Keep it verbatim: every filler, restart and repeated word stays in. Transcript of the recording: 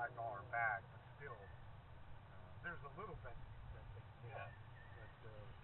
collect all our bags, but still, uh, there's a little bit that they miss. Yeah. But uh,